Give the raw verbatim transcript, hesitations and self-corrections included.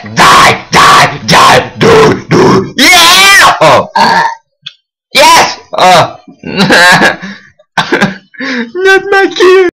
die, die, die, do, do, yeah! Oh, Uh, yes! Oh, not my kid!